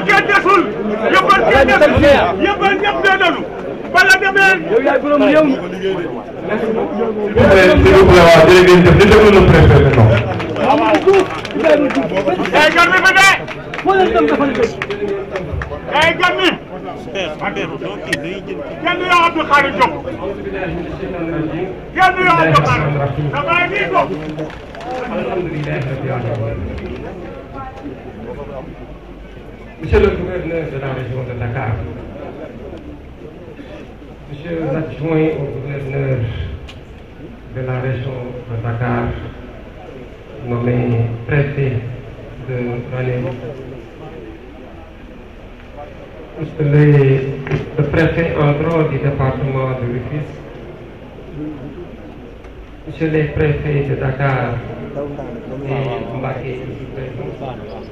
kenn desul yëppal kenn desul yëppal ñëpp dee nañu bala demee yow yaay borom réew mi merci beaucoup waaw jërëjëf di déglu le préfet non ay gan mi fi de foo leen dem defal dëgg ay gan mi kenn yoo Abdou Khadre Diop kenn yoo Abdou Khadre damay nii ko Monsieur le gouverneur de la région de Dakar, Monsieur l'adjoint au gouverneur de la région de Dakar, nommé préfet de Ranérou, Monsieur le préfet en droit du département de Rufisque, Monsieur les préfets de Dakar et Mbacké ici présents,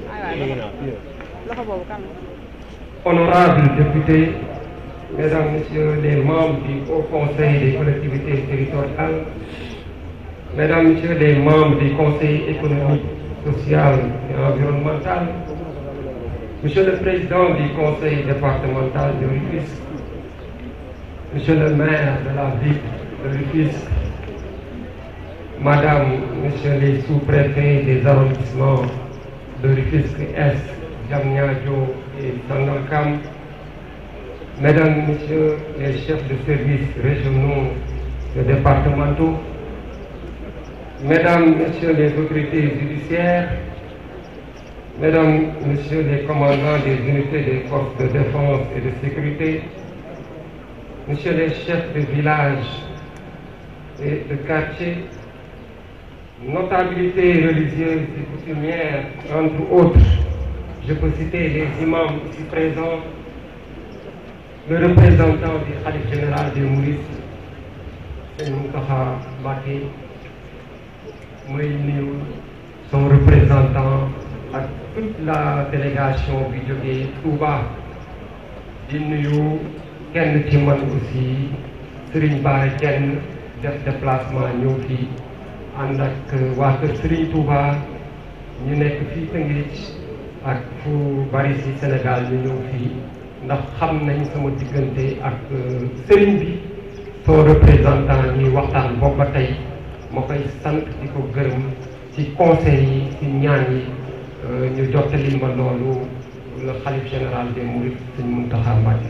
honorables députés, mesdames, messieurs les membres du Haut Conseil des collectivités territoriales, mesdames, messieurs les membres du Conseil économique, social et environnemental, monsieur le président du Conseil départemental de Rufisque, monsieur le maire de la ville de Rufisque, madame, messieurs les sous-préfets des arrondissements de Rufisque-Est, Diamniadio et Sangalkam, mesdames, messieurs les chefs de services régionaux et départementaux, mesdames, messieurs les autorités judiciaires, mesdames, messieurs les commandants des unités des forces de défense et de sécurité, messieurs les chefs de village et de quartier, notabilités religieuses et coutumières, entre autres. Je peux citer les imams ici présents, le représentant du khalife général des Mourides, Serigne Mountakha Mbacké, mooy nuyu son représentant ak toute la délégation bi jógee Touba, di nuyu kenn ci man aussi Serigne Bara Diène def déplacement ñëw fii ànd ak waa kër Serigne Touba ñu nekk fii Tëngéej ak fu bari ci Sénégal ñu ñëw fii ndax xam nañ sama diggante ak sëriñ bi son représentant ñuy waxtaan boobu ba tey ma koy sant di ko gërëm ci conseil yi ci ñaan yi ñu jottali ma loolu le khalife général des Mourides Serigne Mountakha Mbacké.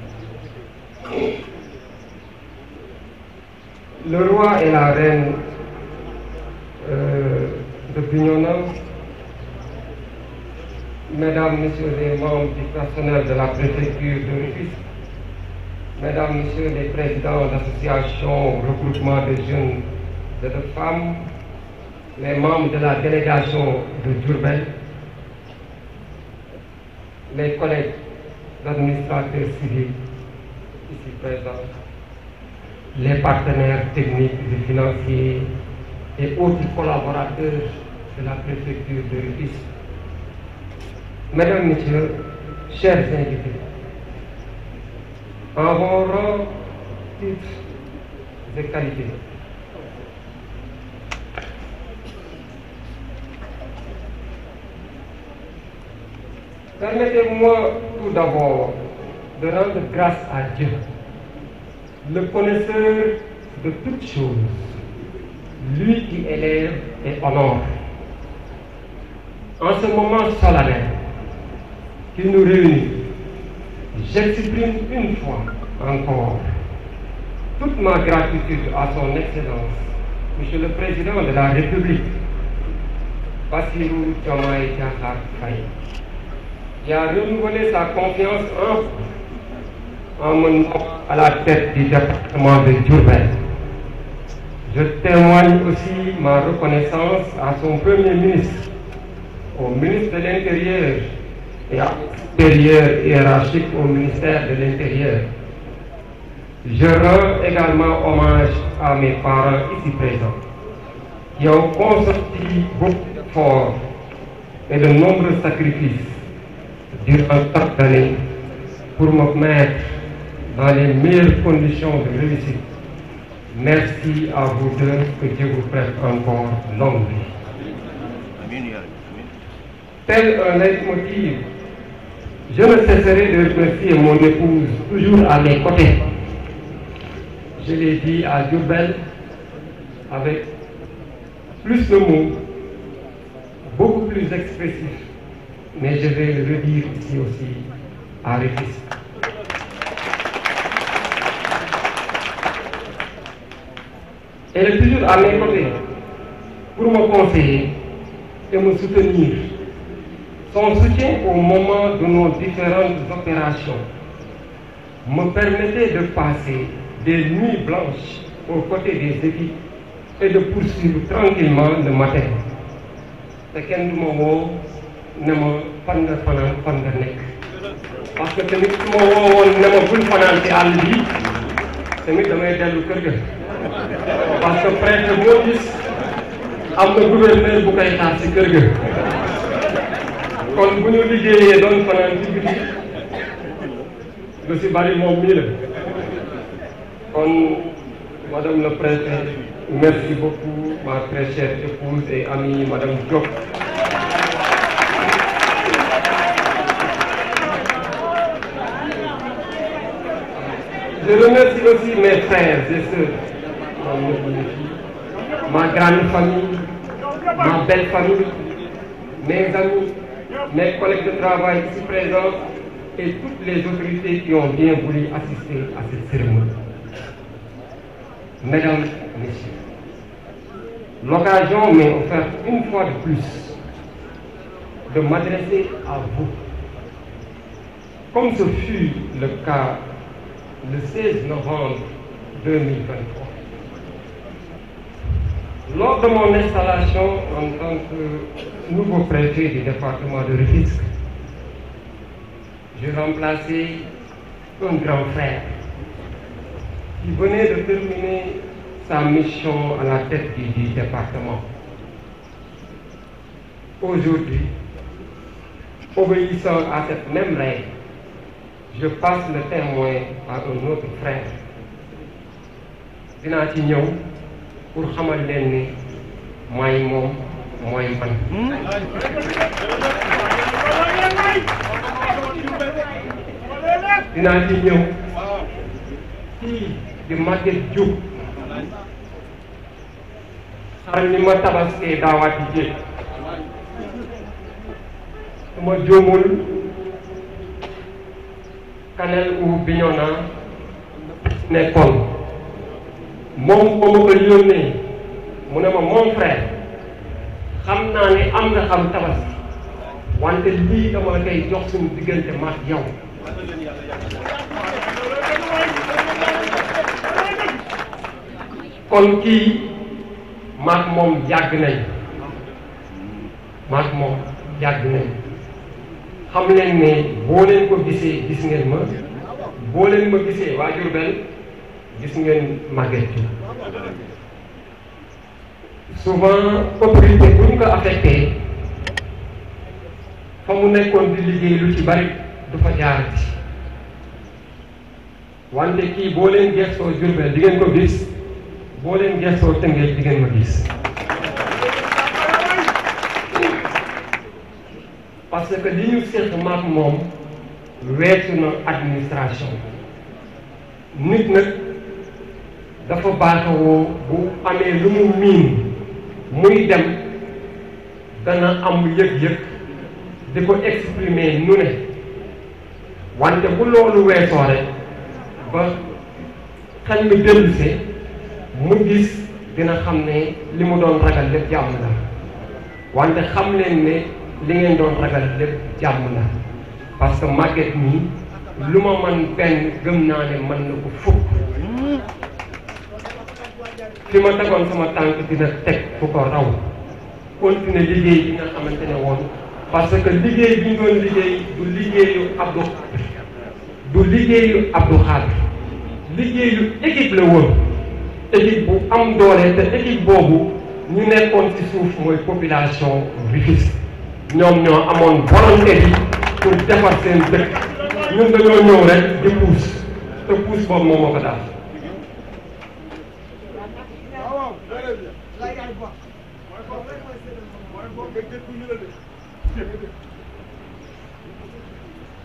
Le roi et la reine de Bignona, mesdames, messieurs les membres du personnel de la préfecture de Rufisque, mesdames, messieurs les présidents d'associations, regroupement de jeunes et de femmes, les membres de la délégation de Diourbel, les collègues administrateurs civils ici présents, les partenaires techniques et financiers et autres collaborateurs de la préfecture de Rufisque. Mesdames, Messieurs, chers invités, en vos rangs, titres et qualités, permettez-moi tout d'abord de rendre grâce à Dieu, le connaisseur de toutes choses, lui qui élève et honore. En ce moment solennel qui nous réunit, j'exprime une fois encore toute ma gratitude à son Excellence, Monsieur le Président de la République, Bassirou Diomaye Diakhar Faye, qui a renouvelé sa confiance en menant à la tête du département de Diourbel. Je témoigne aussi ma reconnaissance à son Premier ministre, au ministre de l'Intérieur et à supérieur hiérarchique au ministère de l'Intérieur. Je rends également hommage à mes parents ici présents, qui ont consenti beaucoup d'efforts et de nombreux sacrifices durant tant d'années pour me mettre dans les meilleures conditions de réussite. Merci à vous deux, que Dieu vous prête encore longue vie. Tel un leitmotiv Je ne cesserai de remercier mon épouse, toujours à mes côtés. Je l'ai dit à Diourbel avec plus de mots, beaucoup plus expressifs, mais je vais le redire ici aussi à Rufisque. Elle est toujours à mes côtés pour me conseiller et me soutenir. Son soutien au moment de nos différentes opérations me permettait de passer des nuits blanches aux côtés des équipes et de poursuivre tranquillement le matin. te kenn du ma woo ne ma fan nga fanaan fan nga nekk parce que tamit su ma woowoon ne ma bul fanaan ci àll bi tamit damay dellu kër ga parce que préfet boo gis am na gouverneur bu koy xaar ci kër ga kon bu ñu liggéeyee doon fanaan ci biti lu si bari moom mii la kon madame le préfet merci beaucoup ma très chère épouse et amie madame Diop. Je remercie aussi mes frères et sœurs, ma grande famille, ma belle famille, mes amis, mes collègues de travail ici présents et toutes les autorités qui ont bien voulu assister à cette cérémonie. Mesdames, Messieurs, l'occasion m'est offerte une fois de plus de m'adresser à vous, comme ce fut le cas le 16 novembre 2023. Lors de mon installation en tant que nouveau préfet du département de Rufisque, j'ai remplacé un grand frère qui venait de terminer sa mission à la tête du département. Aujourd'hui, obéissant à cette même règle, je passe le témoin à un autre frère. dinaa ci ñëw pour xamal leen ni mooy moom mooy man. dinaa ci ñëw kii di Maguette Diop xar ni ma tabaskee daawaati jéeg su ma jóomul Kanel ou Bignona nekkoon moom ba ma ko yónnee mu ne ma mon frère xam naa ne am nga xam tabaski wante lii dama la koy jox suñu diggante maak yow. kon kii maak moom yàgg nañ maak moom yàgg nañ xam leen ne boo leen ko gisee gis ngeen ma boo leen ma gisee waa Diourbel gis ngeen Maguette souvent autorité bu ñu ko affecté fa mu nekkoon di liggéey lu ci bari du fa jaarati wante kii boo leen gestoo Diourbel di ngeen ko gis boo leen gestoo Tëngéej di ngeen ma gis parce que li ñu seq maak moom weesu na administration nit nag dafa baaxawoo bu amee lu mu miin muy dem dana am yëg-yëg di ko exprimer nu ne wante bu loolu weesoo rek ba xel mi dellusee mu gis dina xam ne li mu doon ragal lépp jàmm la wante xam leen ne li ngeen doon ragal lépp jàmm la parce que Maguette nii lu ma man benn gëm naa ne mën na ko fukk fi ma tegoon sama tànk dina teg fu ko raw continuer liggéey bi nga xamante ne woon parce que liggéey bi ñu doon liggéey du liggéeyu Abdou Khadre liggéeyu équipe la woon équipe bu am doole te équipe boobu ñu nekkoon ci suuf mooy population Rufisque ñoom ñoo amoon volonté bi pour defar seen dëkk ñun dañoo ñëw rek di puus te puus boobu moom moo ko daal.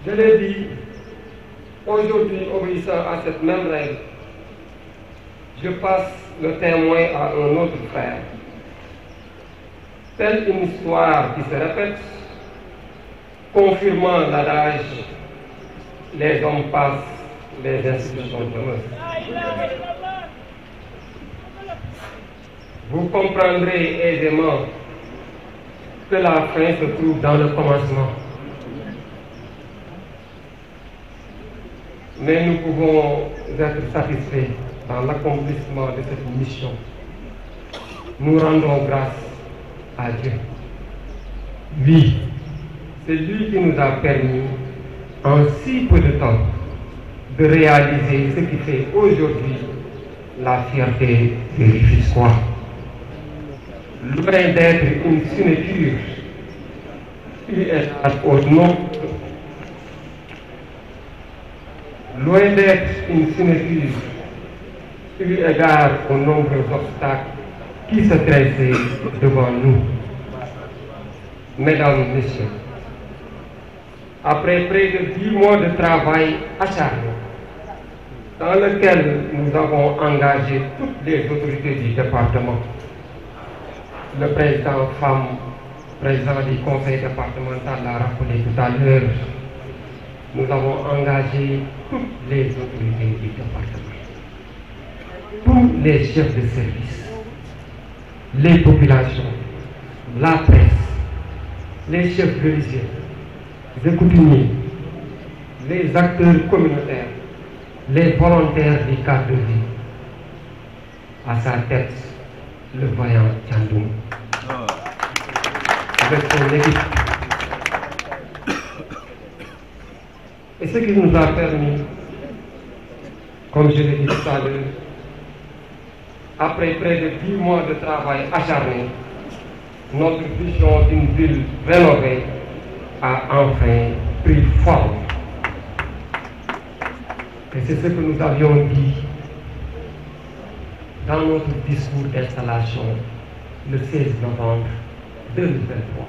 Je l'ai dit, aujourd'hui, obéissant à cette même règle, je passe le témoin à un autre frère. Telle une histoire qui se répète, confirmant l'adage « les hommes passent, les institutions demeurent ». Vous comprendrez aisément que la fin se trouve dans le commencement. Mais nous pouvons être satisfaits dans l'accomplissement de cette mission. Nous rendons grâce à Dieu. Oui, c'est lui qui nous a permis, en si peu de temps, de réaliser ce qui fait aujourd'hui la fierté des Rufisquois. Loin d'être une signature, loin d'être une signature, eu égard aux nombreux obstacles qui se dressaient devant nous. Mesdames, Messieurs, après près de 10 mois de travail acharné, dans lequel nous avons engagé toutes les autorités du département, le président femme, président du conseil départemental l'a rappelé tout à l'heure, nous avons engagé toutes les autorités du département, tous les chefs de service, les populations, la presse, les chefs religieux, les coutumiers, les acteurs communautaires, les volontaires du cadre de vie. À sa tête, le voyant Thiandoum, avec son équipe. Et ce qui nous a permis, comme je l'ai dit tout à l'heure, après près de 10 mois de travail acharné, notre vision d'une ville rénovée a enfin pris forme. Et c'est ce que nous avions dit dans notre discours d'installation le 16 novembre 2023.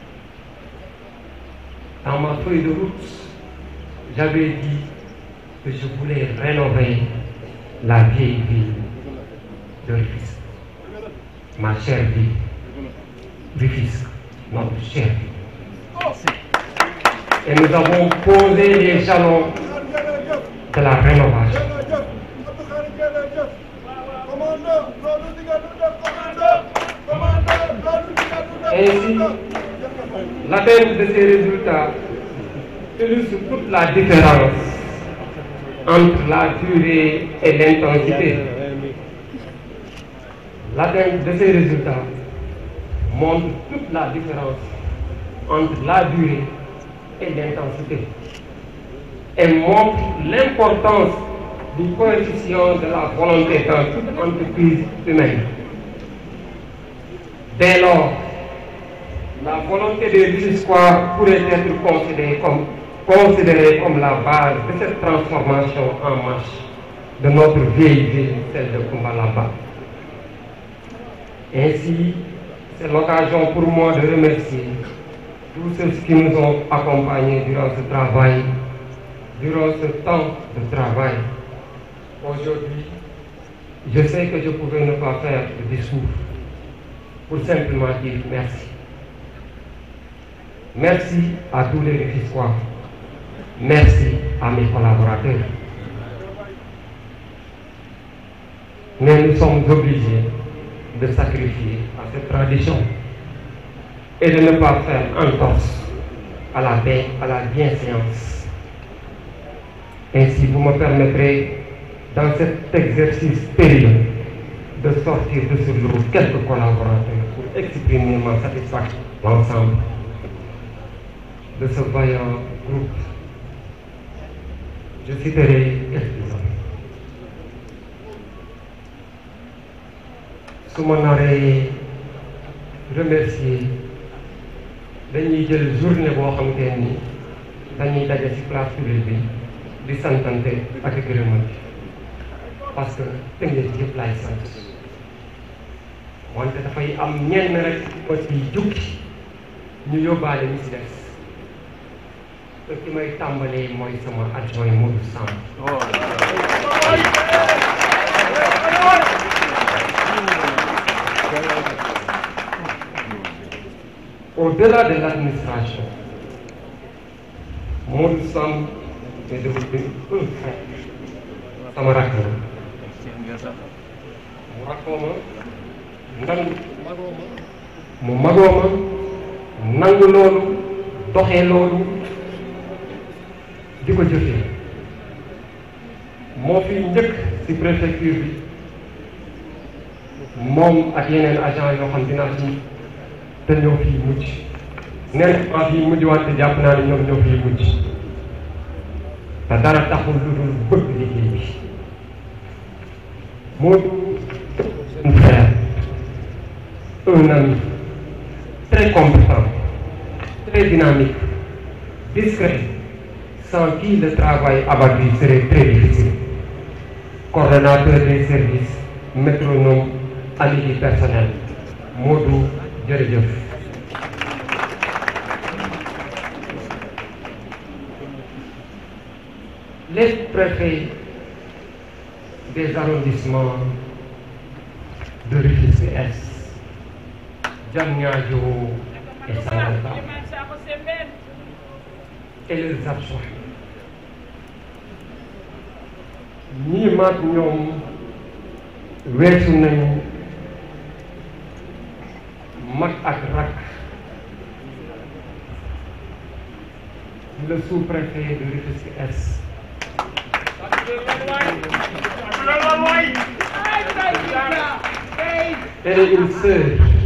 Dans ma feuille de route, j'avais dit que je voulais rénover la vieille ville de Rufisque, ma chère ville, Rufisque, notre chère ville. Et nous avons posé les jalons de la rénovation. Ainsi, l'atteinte de ces résultats illustre toute la différence entre la durée et l'intensité. L'atteinte de ces résultats montre toute la différence entre la durée et l'intensité et montre l'importance du coefficient de la volonté dans toute entreprise humaine. Dès lors, la volonté des Rufisquois pourrait être considérée comme la base de cette transformation en marche de notre vieille ville, celle de Koumbalaba. Ainsi, c'est l'occasion pour moi de remercier tous ceux qui nous ont accompagnés durant ce travail, durant ce temps de travail. Aujourd'hui, je sais que je pouvais ne pas faire de discours pour simplement dire merci. Merci à tous les Rufisquois. Merci à mes collaborateurs. Mais nous sommes obligés de sacrifier à cette tradition et de ne pas faire entorse à la bienséance. Ainsi, vous me permettrez, dans cet exercice périlleux, de sortir de ce lot quelques collaborateurs pour exprimer ma satisfaction l'ensemble de ce vaillant groupe. Je citerai quelques-uns. su ma naree remercier dañuy jël journée boo xamante ni dañuy daje ci place publique bi di santante ak gërëmante parce que Tëngéej yëpp laay sant wante dafay am ñenn rek ko ci jukki ñu yóbbaale ñu ci des te ki may tàmbalee mooy sama adjoint Modou Samb. Au-delà de l'administration, Modou Samb est devenu un frère. sama rakk la mu rakkoo ma nangu mu magoo ma nangu loolu doxee loolu di ko jëfee moo fi njëkk ci préfecture bi moom ak yeneen agent yoo xam dinaa ci te ñoo fii mujj neen maa fii mujj wante jàpp naa ne ñoom ñoo fii mujj te dara taxul lu dul bëgg liggéey bi Modou un frère un ami très compétent très dynamique discret sans qui le travail abattu serait très difficile coordonnateur des services métronome ami du personnel Modou jërëjëf. Les préfets des arrondissements de Rufisque-Est, Diamniadio et Sangalkam et leurs adjoints ñii maag ñoom weesu nañu mag ak rak. Le sous-préfet de Rufisque-Est elle est une sœur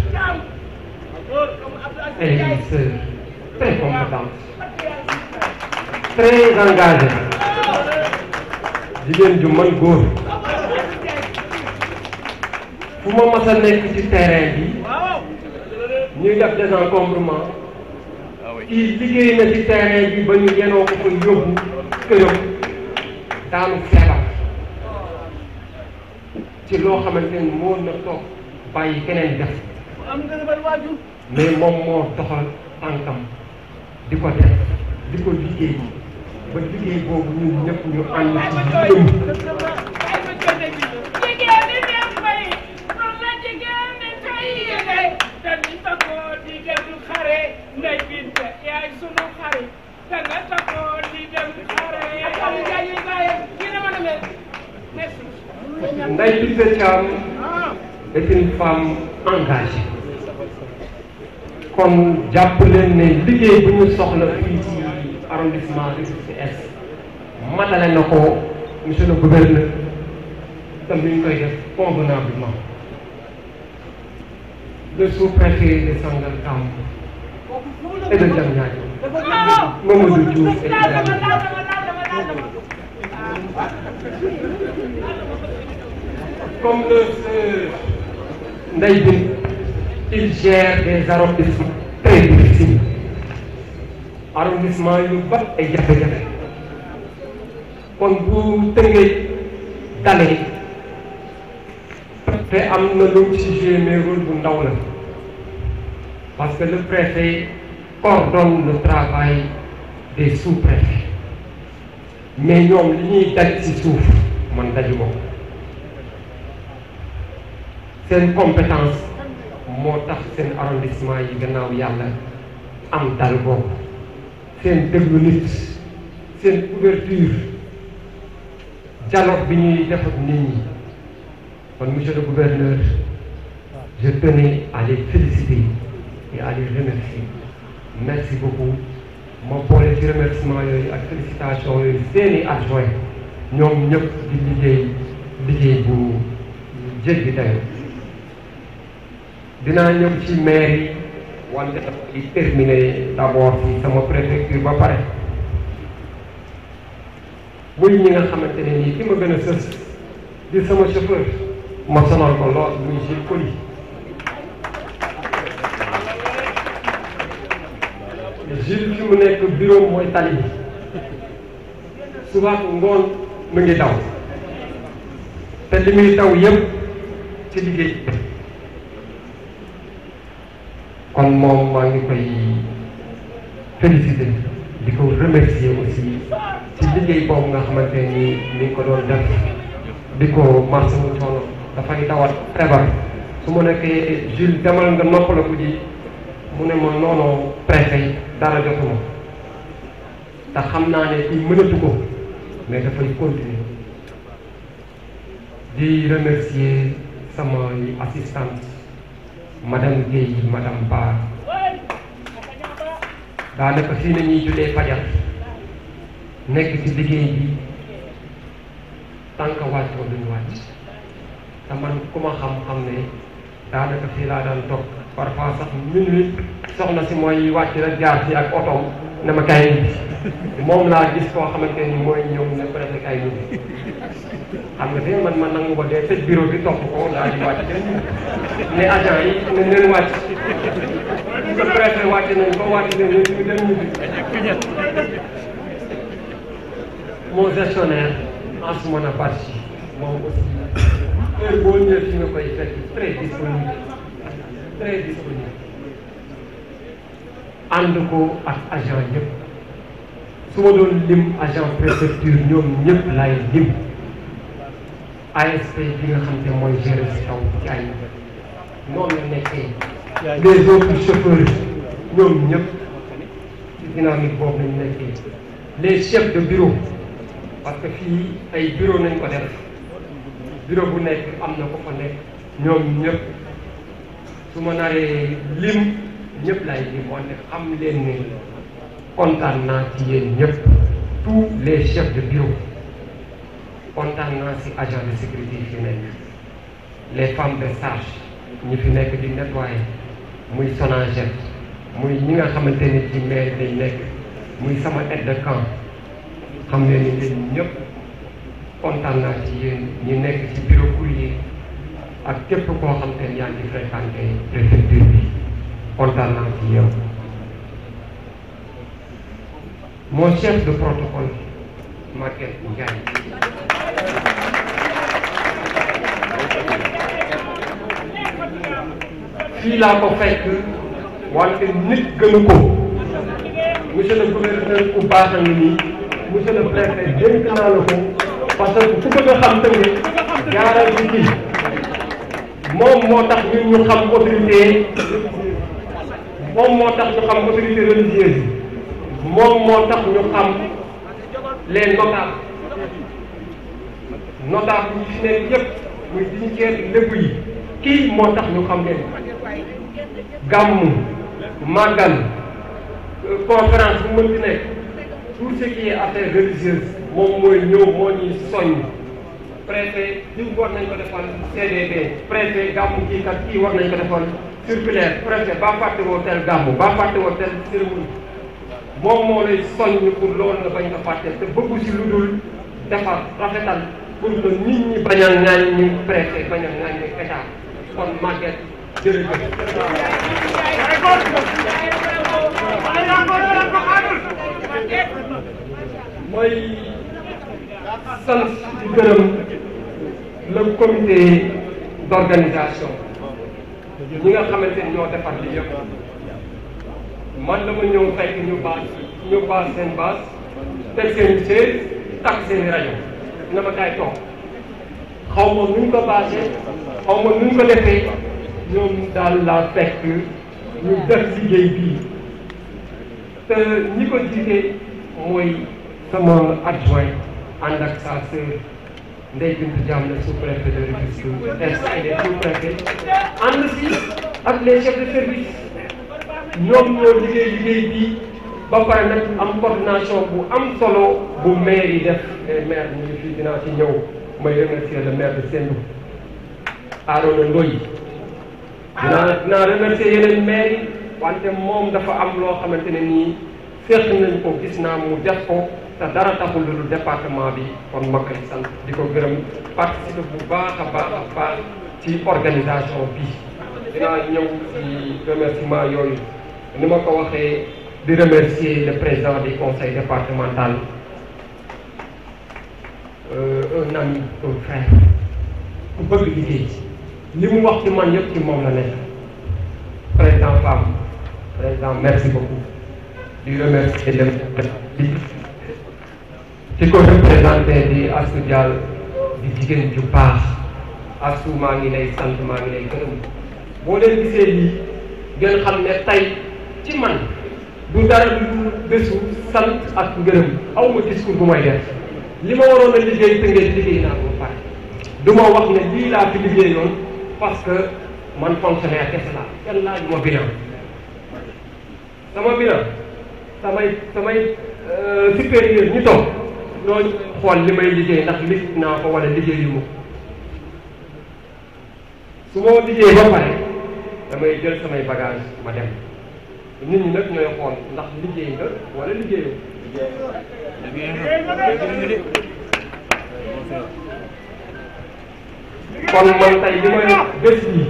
très compétente très engagée jigéen ju mën góor fu ma mas a nekk ci terrain bi ñuy def désencombrement kii liggéey na ci terrain bi ba ñu yenoo ko fa yóbbu këram daanu feebar ci loo xamante ni moo na toog bàyyi keneen def mais moom moo doxal tànkam di ko def di ko liggéey ba liggéey boobu ñun ñëpp ñu ànd ci jëm Ndeye Binta Thiam est une femme engagée kon jàpp leen ne liggéey bu ñu soxla fii ci arrondissement Rufisque-Est matale na ko monsieur le gouverneur tam ñu koy def convenablement le sous-préfet de Sangalkam et de Diamniadio Mamadou Diouf et comme le Ndeye Binta il gère des arrondissements très difficiles arrondissement yu bari ay jafe-jafe kon bu Tëngéej dalee te am na lu ci joué mais rôle bu ndaw la parce que le préfet coordonne le travail des sous-préfets mais ñoom li ñuy daj ci suuf man daju ko seen compétence moo tax seen arrondissement yi gannaaw yàlla am dal boobu seen déglu nit seen ouverture dialogue bi ñuy def ak nit ñi kon monsieur le gouverneur je tenais à les féliciter et à les remercier merci beaucoup ma boole ci remerciement yooyu ak félicitations yooyu seeni adjoint ñoom ñëpp di liggéey bu jéggi dayo dinaa ñëw ci maire yi wante di terminer d'abord ci sama préfecture ba pare muy ñi nga xamante ne nii ki ma gën a sës di sama chauffeur ma sonal ko lool muy Gilles Coly Gilles fi mu nekk bureau mooy tali bi suba ngoon mu ngi daw te li muy daw yëpp ci liggéey kon moom maa ngi koy féliciter di ko remercier aussi ci liggéey boobu nga xamante ni mi ngi ko doon def di ko marché mu coono dafay dawat feebar su ma nekkee Jules demal nga noppalaku ji mu ne ma noonu préfet dara jotuma te xam naa ne kii mënatu ko mais dafay continuer di remercier samay assistante madame Guèye madame Ba daanaka fii nañuy jullee fajar nekk ci liggéey bi tant que wàccoo duñu wàcc te man ku ma xam-xam ne daanaka fii laa daan toog parfois sax minuit soxna si mooy wàcc rek jaar ci ak otoom ne ma kaay bi moom laa gis koo xamante ni mooy ñëw ne presque kaay bi xam nga de man nangu ba dee tëj bureau bi topp ko laa di wàcc ne agent yi ne leen wàcc le préfet wàcc nañ ko wàcc nañ ñu dem ñu mon gestionnaire Ansoumana Badji moom aussi heure boo ñëwee fi nga koy fekk très disponible ànd ko ak agent ñëpp su ma doon lim agent préfecture ñoom ñëpp laay lim ASP bi nga xam te mooy gérer si kaw ci ay noonu la nekkee les autres chauffeurs ñoom ñëpp ci dynamique boobu lañu nekkee les chefs de bureau parce que fii ay bureau nañ ko def bureau bu nekk am na ko fa nekk ñoom ñëpp su ma naree lim ñëpp lay lim wante xam leen ne kontaan naa ci yéen ñëpp tous les chefs de bureau kontaan naa si agent de sécurité yi fi nekk les femmes de charge ñi fi nekk di nettoyer muy Sonaged muy ñi nga xamante ni ci maire day nekk muy sama aide de camp xam ne ni yéen ñëpp kontaan naa ci yéen ñi nekk ci bureau courrier ak képp koo xam te ne yaa ngi fréquenté préfecture bi kontaan naa ci yow. Mon chef de protocole Maguette Ndiaye fii laa ko fekk wante nit gënu ko monsieur le gouverneur ku baax a ngi nii monsieur le préfet dénk naa la ko parce que ku bëgg a xam tamit jaaral ci kii moom moo tax ñun ñu xam autorité moom moo tax ñu xam autorité religieuse yi moom moo tax ñu xam les notables yi fi nekk yëpp muy dignitaire lébu yi kii moo tax ñu xam leen gàmmu màggal conférence bu mën di nekk tout ce qui est affaire religieuse moom mooy ñëw moo ñuy soññ préfet diw war nañ ko defal CDD préfet gàmmu kii kat kii war nañ ko defal circulaire préfet ba fàtte woo tel gàmmu ba fàtte woo tel cérémonie moom moo lay soññ pour loolu nga bañ ko fàtte te bëggu si lu dul defar rafetal pour que nit ñi bañ a ŋaañ ñu préfet bañ a ŋaañ ñu état kon Maguette jërëjëf. mooy sant di gërëm le comité d'organisation ñi nga xamante ni ñoo defar li yëpp man dama ñëw fekk ñu baas seen baas teg seen chaise takk seen rajo na ma kaay toog xaw ma nuñ ko baasee xaw ma nuñ ko defee ñoom daal laa fekk ñu def liggéey bii te ñi ko jiite mooy sama adjoint ànd ak sa sœur Ndeye Bintou Diam le sous-préfet de Rufisque est et les sous-préfets ànd si ak les chefs de service ñoom ñoo liggéey bi ba pare nag am coordination bu am solo bu maire yi def les maires ñu ngi fii dinaa ci ñëw may remercier le maire de Sendou Arona Ndoye dinaa remercier yeneen maire yi wante moom dafa am loo xamante ne nii féex nañ ko gis naa mu def ko te dara taxul lu département bi kon ma koy sant di ko gërëm participer bu baax a baax ci organisation bi dinaa ñëw ci remerciement yooyu ni ma ko waxee di remercier le président du conseil départemental un ami un frère ku bëgg liggéey li mu wax ci man yëpp ci moom la nekk président Fam président merci beaucoup di remercier le ci ko représenté di Astou Dial di jigéen ju baax Astou maa ngi lay sant maa ngi lay gërëm boo leen gisee lii ngeen xam ne tey ci man du dara du bésu sant ak ngërëm aw ma discours bu may def li ma waroon a liggéey te ngeen liggéey naa ko ba pare du ma wax ne lii laa fi liggéeyoon parce que man fonctionnaire kese laa kenn laaj ma bilan sama bilan samay supérieur ñu toog ñooñu xool li may liggéey ndax lig naa ko wala liggéeyu ma su ma liggéey ba pare damay jël samay bagage ma dem nit ñi nag ñooy xool ndax liggéey nga wala liggéeyoo kon man tey li may bés yi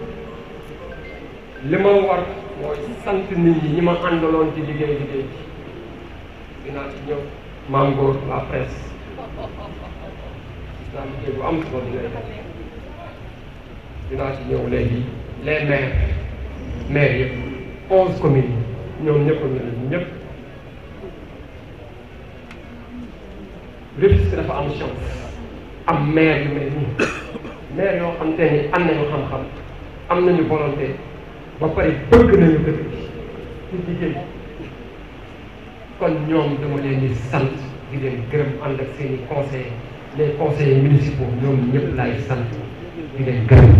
li ma war mooy sant nit ñi ma àndaloon ci liggéey bi dinaa ci ñëw Mame Goor la presse dinaa liggéey bu am solo dinaa ci ñëw léegi les maires yëpp 11 communes ñoom ñëpp ñëpp Rufisque dafa am chance am maire yu mel nii maire yoo xam te ni am nañu xam-xam am nañu volonté ba pare bëgg nañu dëkk bi ci liggéey kon ñoom dama leen di sant di leen gërëm ànd ak seen i conseillers les conseillers municipaux ñoom ñëpp laay sant di leen gërëm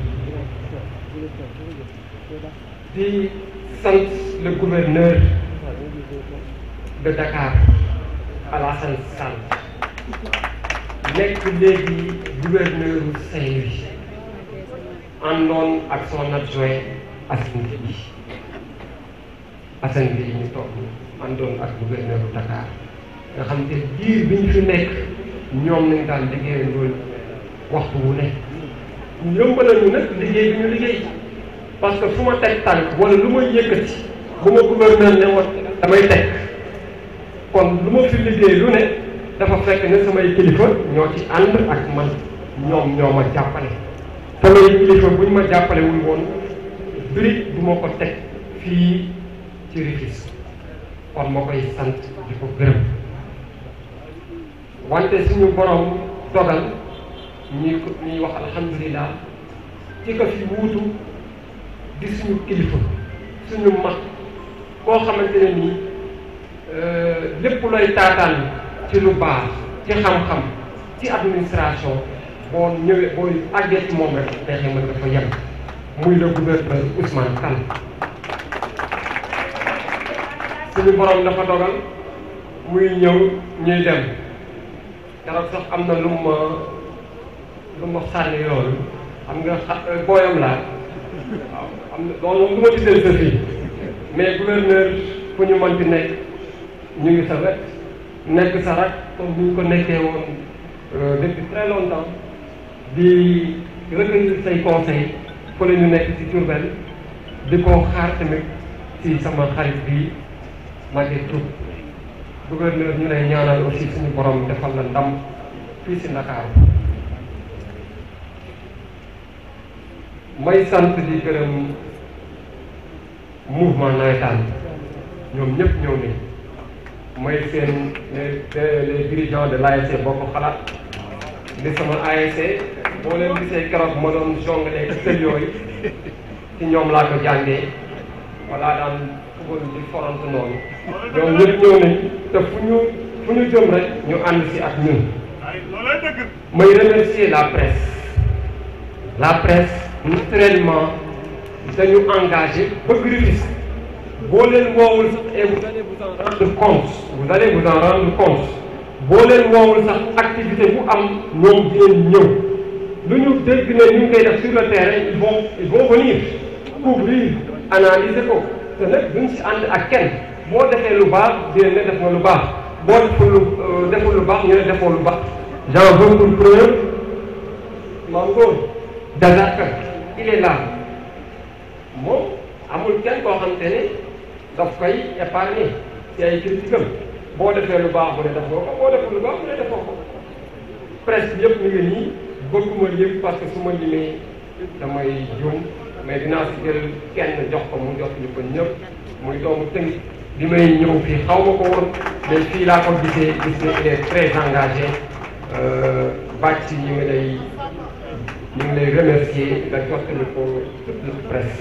di sant le gouverneur de Dakar Alassane Sall nekk léegi gouverneur u Saint-Louis àndoon ak son adjoint Assane Gueye ñu toog àndoon ak gouverneur u Dakar nga xam te diir bi ñu fi nekk ñoom nañ daal liggéey loolu waxtu wu ne yombalal ñu nag liggéey bi ñu liggéey parce que fu ma teg tànk wala lu ma yëkkati bu ma gouverneur ne woon damay teg kon lu ma fi liggéey lu ne dafa fekk ne samay kilifa ñoo ci ànd ak man ñoom ñoo ma jàppale samay kilifa buñ ma jàppale wul woon birig du ma ko teg fii ci Rufisque kon ma koy sant di ko gërëm wante suñu borom dogal ñuy wax alhamdulilah ci ko fi wuutu di suñu kilifa suñu mag koo xamante ne nii lépp looy taataan ci lu baax ci xam-xam ci administration boo ñëwee boo àggee ci moom rek neexee mën nga fa yem muy le gouverneur Ousmane Kane suñu borom dafa dogal muy ñëw ñuy dem keroog sax am na lu ma sànni loolu xam nga booyam laa waaw am na loolu moom du ma tuddee sa fii mais gouverneur fu ñu mënti nekk ñu ngi sa wet nekk sa rak comme ni ñu ko nekkee woon depuis très longtemps di recueillir say conseils fa la ñu nekk ci Diourbel di ko xaar tamit ci sama xarit bi Maguette Thioub gouverneur ñu lay ñaanal aussi suñu borom defal la ndam fii si Ndakaaru may sant di gërëm mouvement nawetaan ñoom ñëpp ñëw nañ may seen les dirigeants de l'ASC Bokk Xalaat di sama ASC boo leen gisee keroog ma doon jongalee sël yooyu ci ñoom laa ko jàngee wala daan football di forantu noonu ñoom ñëpp ñëw nañ te fu ñu jëm rek ñu ànd si ak ñun may remercier la presse naturellement dañu engagé bëgg Rufisque boo leen woowul sax et vous allez vous en rendre compte boo leen woowul sax activité bu am ñoom dinañ ñëw lu ñu dégg ne ñu ngi koy def sur le terrain ils vont venir couvrir analyser ko te nag duñ si ànd ak kenn boo defee lu baax dinañ ne def nga lu baax boo deful lu baax ñu ne defoo lu baax j'en veux pour preuve Mame Goor Dajarka il est là moom amul kenn koo xam te ne daf koy épargner ci ay critiquam boo defee lu baax bu ne def nga ko boo deful lu baax bu ne defoo ko presse bi yëpp ñu ngi nii bëgguma yëpp parce que su ma limee damay juum mais dinaa si jël kenn jox ko mu jox ñu ko ñëpp muy doomu Tëngéej bi may ñëw fii xaw ma ko woon mais fii laa ko gisee gis ne il est très engagé bàcc ñu ngi lay remercier nga jottali ko toute la presse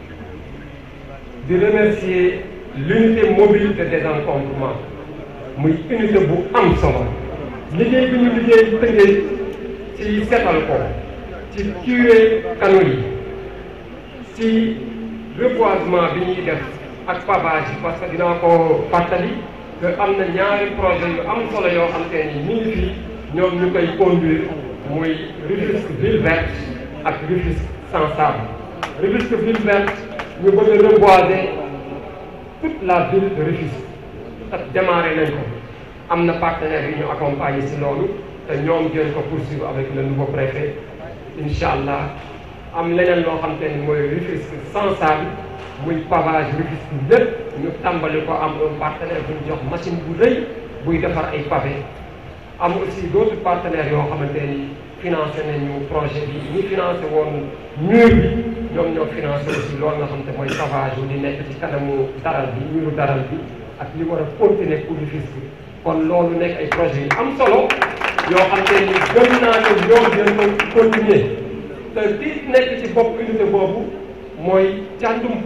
di remercier l'unité mobile de désencombrement muy unité bu am solo liggéey bi ñu liggéey tëngee ci setal ko ci curé canaux yi ci reboisement bi ñuy def ak pavage yi parce que dinaa ko fàttali que am na ñaari projet yu am solo yoo xam te ni ñu ngi fii ñoom ñu koy conduire muy Rufisque ville verte ak Rufisque sans sable. Rufisque ville verte ñu bëgg a reboiser toute la ville de Rufisque te démarré nañ ko am na partenaires yi ñu accompagner si loolu te ñoom jël ko poursuivre avec le nouveau préfet incha allah am leneen loo xam te ni mooy Rufisque sans sable muy pavage Rufisque lépp ñu tàmbali ko am un partenaire bu ñu jox machine bu rëy buy defar ay pavé am aussi d'autres partenaires yoo xamante ni financé nañu projet bi ñi financé woon mur bi ñoom ñoo financé aussi loolu nga xam te mooy pavage yu di nekk ci kanamu daral bi muru daral bi ak li war a continuer pour Rufisque kon loolu nekk ay projet yu am solo yoo xam te ni gëm naa ne ñoom dinañ ko continuer te ki nekk ci bopp unité boobu mooy càndum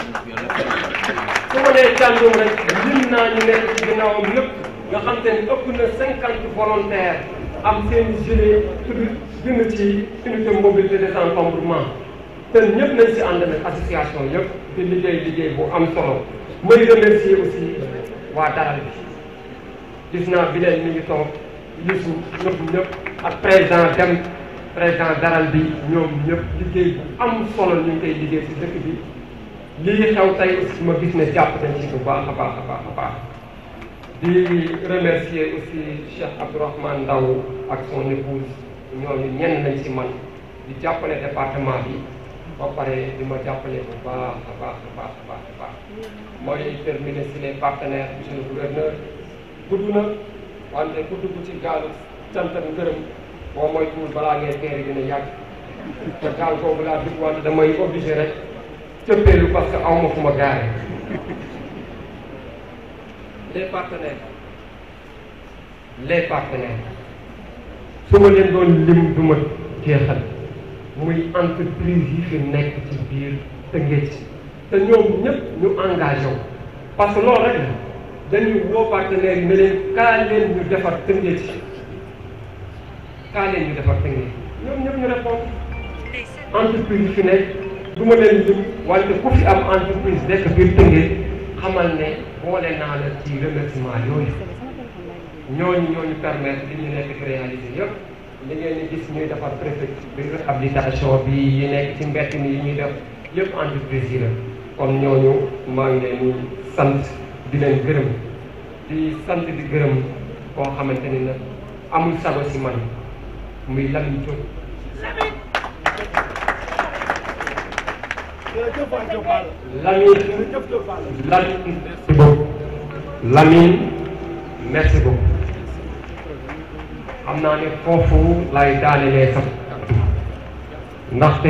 su ma nee càndum rek lim naa ñu nekk ci ginnaawam lépp nga xam te ni ëpp na 50 volontaires am seen gilet tudd bind ci unité mobile de désencombrement te ñëpp nañ si ànd nag association yëpp di liggéey bu am solo may remercier aussi waa daral bi gis naa bi leen mi ngi toog Youssou ñëpp ak président dem président daral bi ñoom ñëpp liggéey bu am solo ñu ngi koy liggéey si dëkk bi lii xew tey aussi ma gis ne jàpp nañ ci bu baax a baax di remercier aussi Cheikh Abdourahmane Ndaw ak son épouse ñooñu ñenn nañ ci man di jàppale département bi ba pare di ma jàppale bu baax a baax mooy terminer si les partenaires monsieur le gouverneur gudd na wante ku dugg ci gaalu cant ak ngërëm boo moytuwul balaa ngeen teeri dina yàgg te gaal boobu laa dugg wante damay obligé rek cëppeelu parce que aw ma fu ma gaare les partenaires su ma leen doon lim du ma jeexal muy entreprise yi fi nekk ci biir Tëngéej te ñoom ñëpp ñu engagé wu parce que loolu rek dañuy woo partenaires yi ne leen kaa leen ñu defar Tëngéej ñoom ñëpp ñu répondre entreprise yi fi nekk du ma leen lim wante ku fi am entreprise nekk biir Tëngéej xamal ne boole naa la ci remerciement yooyu ñooñu permettre li ñu nekk di réaliser yëpp li ngeen di gis ñuy defar préfecture bi réhabilitation bi yi nekk ci mbett mi yi ñuy def yëpp entreprise yi la kon ñooñu maa ngi leen di sant di leen gërëm di sant di gërëm koo xamante ni nag amul sago si man muy Lamine Diop Lamine merci beaucoup xam naa ne foofu lay daanelee sax ndaxte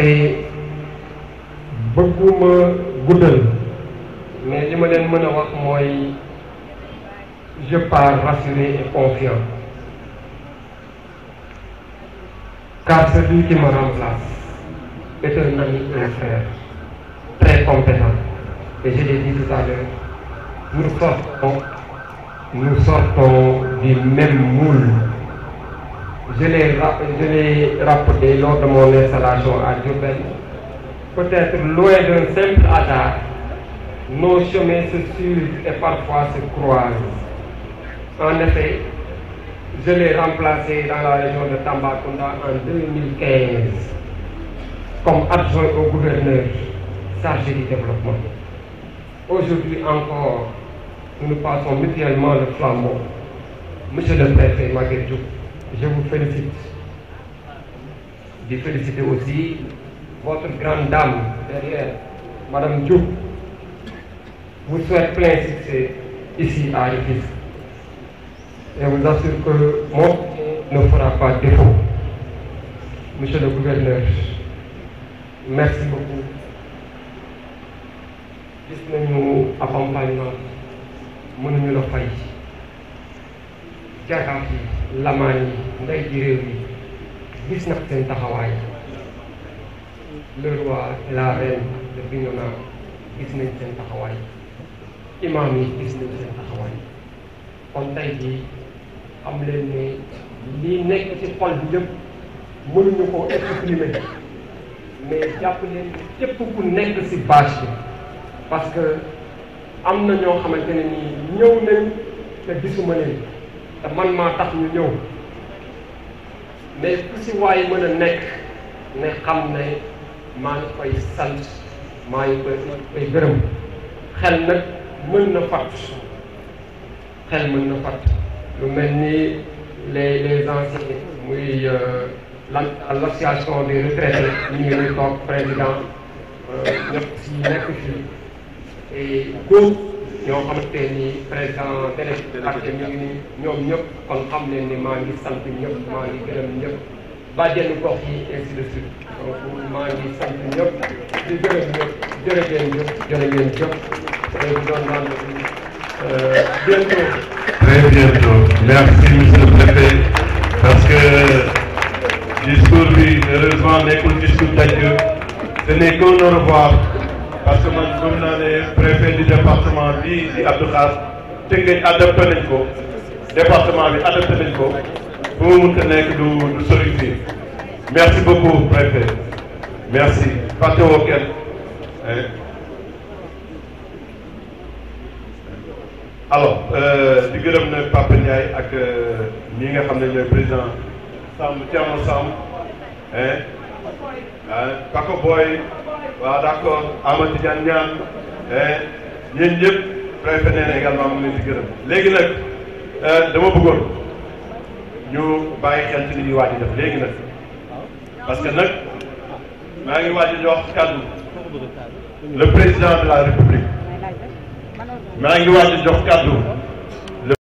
bëgguma guddal mais li ma leen mën a wax mooy je pars rassuré et confiant car celui qui me remplace est un ami et un frère très compétent et je l'ai dit tout à l'heure nous sortons du même moule. Je l'ai rappelé lors de mon installation à Diourbel. Peut-être loin d'un simple hasard, nos chemins se suivent et parfois se croisent. En effet, je l'ai remplacé dans la région de Tambacounda en 2015 comme adjoint au gouverneur chargé du développement. Aujourd'hui encore, nous nous passons mutuellement le flambeau. Monsieur le préfet Maguette Diop, je vous félicite. Je félicite aussi votre grande dame derrière, Madame Diop. Vous souhaite plein succès ici à Rufisque. Et vous assure que mon soutien ne fera pas défaut. Monsieur le gouverneur, merci beaucoup. Gis nañu accompagnement mënuñu la fay jaraaf yi lamaan yi ndey ji réew yi gis nag seen taxawaay le roi et la reine de Bignona gis nañ seen taxawaay imam yi gis nañ seen taxawaay kon tey jii xam leen ne lii nekk ci xol bi yëpp mënuñu ko exprimer mais jàpp leen képp ku nekk ci bâche bi parce que am na ñoo xamante ne nii ñëw nañ te gisuma leen te man maa tax ñu ñëw mais ku ci waay mën a nekk ne xam ne maa ngi koy sant maa ngi koy gërëm xel nag mën na fàtt xel mën na fàtt lu mel ni les anciens muy l'association des retraités ñu ngi ñuy toog président ñëpp si nekk fii et góob ñoo xamante ni président délégué quartier ñu ngi nii ñoom ñëpp kon xam leen ni maa ngi sant ñëpp maa ngi gërëm ñëpp bàjjenu gox yi ainsi de suite donc maa ngi sant ñëpp di gërëm ñëpp jërë ngeen jëf jërë ngeen jëf léegi doon naan bientôt. Très bientôt. Merci monsieur le préfet parce que discours bi heureusement nekkul discours d'adieu ce n'est qu'un au revoir parce que man gëm naa ne préfet du département bi di Abdou Khadre Tëngéej adapté nañ ko département bi adapté nañ ko fu mu mënta nekk du sori fii merci beaucoup préfet merci fàttewoo kenn alors di gërëm na Papa Ndiaye ak ñi nga xam ne ñooy président Samb Thierno Samb Paco Boy waaw d'accord Amadou Tidiane Niane ñeen ñëpp préfet nee na également mu ngi leen di gërëm léegi nag dama bëggoon ñu bàyyi xel ci li ñuy waaj a def léegi nag parce que nag maa ngi waaj a jox kàddu le président de la République maa ngi waaj a jox kàddu